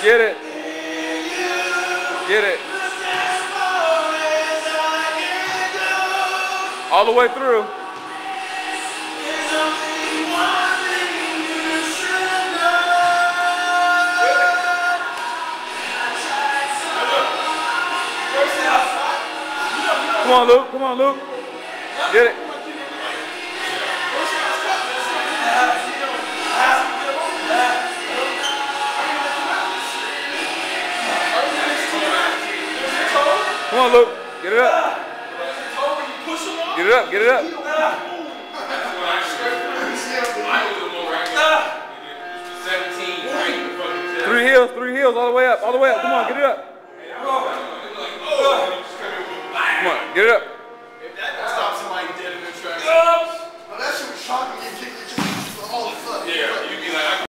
Get it. Get it. All the way through. Come on, Luke. Come on, Luke. Get it. Come on, Luke. Get it up. Get it up. Get it up.